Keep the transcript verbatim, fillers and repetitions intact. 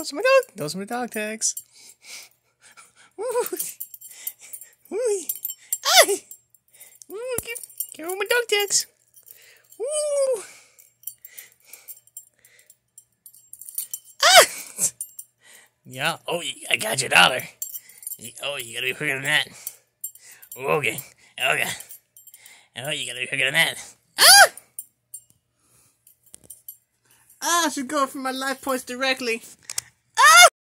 those are my dog. Those are my dog tags. Woo! Woo! Ah! Woo! Get, get over my dog tags. Woo! Ah! Yeah. Oh, I got your dollar. Oh, you gotta be quicker than that. Okay. Okay. Oh, you gotta be quicker than that. Ah! Ah, I should go for my life points directly.